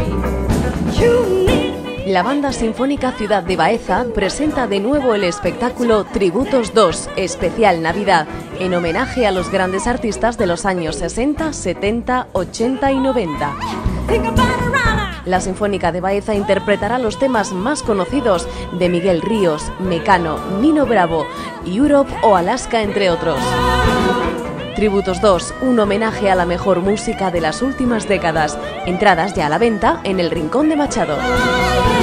La Banda Sinfónica Ciudad de Baeza presenta de nuevo el espectáculo Tributos 2, especial Navidad, en homenaje a los grandes artistas de los años 60, 70, 80 y 90. La Sinfónica de Baeza interpretará los temas más conocidos de Miguel Ríos, Mecano, Nino Bravo, Europe o Alaska, entre otros. Tributos 2, un homenaje a la mejor música de las últimas décadas. Entradas ya a la venta en el Rincón de Machado.